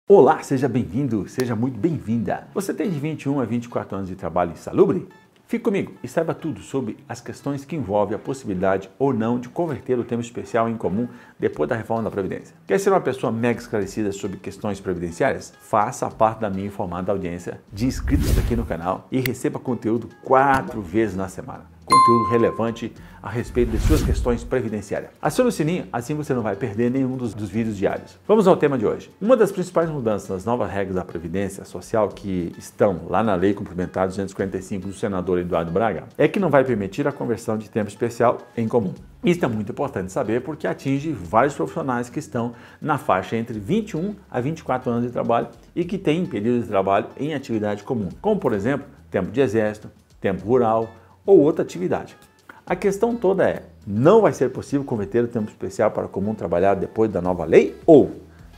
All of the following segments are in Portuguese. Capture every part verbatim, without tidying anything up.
Olá, seja bem-vindo, seja muito bem-vinda. Você tem de vinte e um a vinte e quatro anos de trabalho insalubre? Fique comigo e saiba tudo sobre as questões que envolvem a possibilidade ou não de converter o tempo especial em comum depois da reforma da Previdência. Quer ser uma pessoa mega esclarecida sobre questões previdenciárias? Faça parte da minha informada audiência de inscritos aqui no canal e receba conteúdo quatro vezes na semana. Conteúdo relevante a respeito de suas questões previdenciárias. Acione o sininho, assim você não vai perder nenhum dos, dos vídeos diários. Vamos ao tema de hoje. Uma das principais mudanças nas novas regras da Previdência Social que estão lá na Lei Complementar duzentos e quarenta e cinco do senador Eduardo Braga é que não vai permitir a conversão de tempo especial em comum. Isso é muito importante saber porque atinge vários profissionais que estão na faixa entre vinte e um a vinte e quatro anos de trabalho e que têm período de trabalho em atividade comum, como por exemplo, tempo de exército, tempo rural, ou outra atividade. A questão toda é, não vai ser possível converter o tempo especial para comum trabalhado depois da nova lei? Ou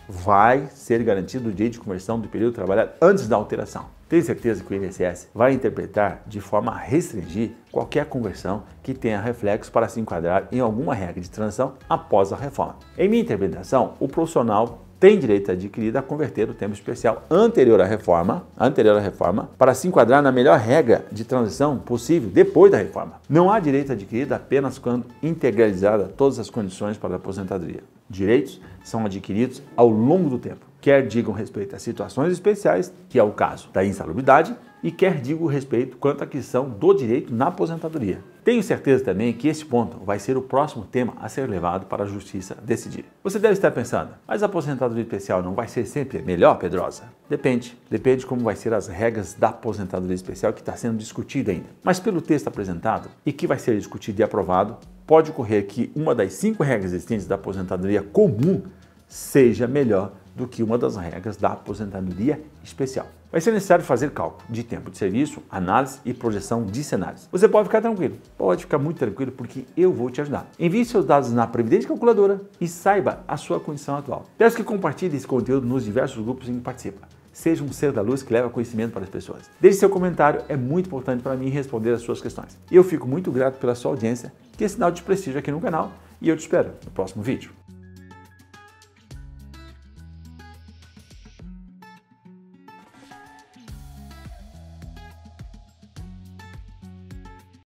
vai ser garantido o direito de conversão do período trabalhado antes da alteração? Tenho certeza que o I N S S vai interpretar de forma a restringir qualquer conversão que tenha reflexo para se enquadrar em alguma regra de transição após a reforma. Em minha interpretação, o profissional tem direito adquirido a converter o tempo especial anterior à reforma, anterior à reforma, para se enquadrar na melhor regra de transição possível depois da reforma. Não há direito adquirido apenas quando integralizada todas as condições para a aposentadoria. Direitos são adquiridos ao longo do tempo, quer digam respeito a situações especiais, que é o caso da insalubridade, e quer digam respeito quanto à aquisição do direito na aposentadoria. Tenho certeza também que esse ponto vai ser o próximo tema a ser levado para a Justiça decidir. Você deve estar pensando, mas a aposentadoria especial não vai ser sempre melhor, Pedrosa? Depende. Depende como vai ser as regras da aposentadoria especial que está sendo discutida ainda. Mas pelo texto apresentado e que vai ser discutido e aprovado, pode ocorrer que uma das cinco regras existentes da aposentadoria comum seja melhor do que uma das regras da aposentadoria especial. Vai ser necessário fazer cálculo de tempo de serviço, análise e projeção de cenários. Você pode ficar tranquilo, pode ficar muito tranquilo porque eu vou te ajudar. Envie seus dados na Previdência Calculadora e saiba a sua condição atual. Peço que compartilhe esse conteúdo nos diversos grupos em que participa. Seja um ser da luz que leva conhecimento para as pessoas. Deixe seu comentário, é muito importante para mim responder as suas questões. E eu fico muito grato pela sua audiência, que é sinal de prestígio aqui no canal, e eu te espero no próximo vídeo.